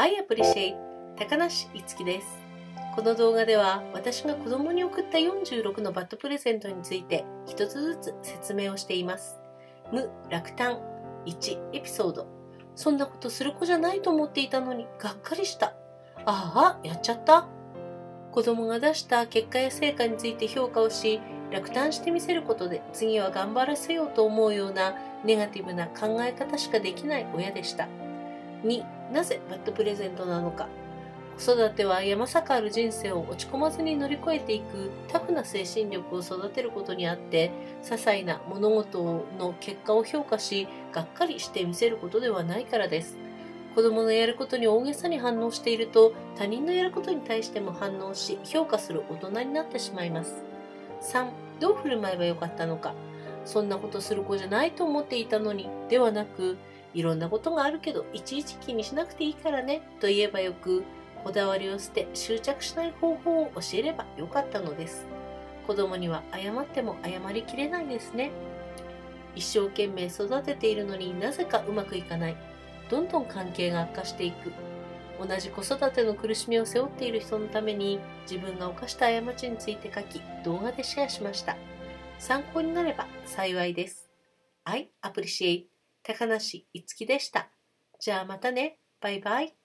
I appreciate 高梨いつきです。この動画では私が子供に送った46のバッドプレゼントについて一つずつ説明をしています。無落胆1エピソード。そんなことする子じゃないと思っていたのにがっかりした。ああ、やっちゃった。子供が出した結果や成果について評価をし、落胆してみせることで次は頑張らせようと思うようなネガティブな考え方しかできない親でした。2、なぜバッドプレゼントなのか。子育ては山坂ある人生を落ち込まずに乗り越えていくタフな精神力を育てることにあって、些細な物事の結果を評価し、がっかりしてみせることではないからです。子供のやることに大げさに反応していると、他人のやることに対しても反応し、評価する大人になってしまいます。3、どう振る舞えばよかったのか。そんなことする子じゃないと思っていたのに、ではなく、いろんなことがあるけど、いちいち気にしなくていいからね、と言えばよく、こだわりを捨て執着しない方法を教えればよかったのです。子供には謝っても謝りきれないですね。一生懸命育てているのになぜかうまくいかない。どんどん関係が悪化していく。同じ子育ての苦しみを背負っている人のために自分が犯した過ちについて書き、動画でシェアしました。参考になれば幸いです。I appreciate 高梨いつきでした。じゃあまたね。バイバイ。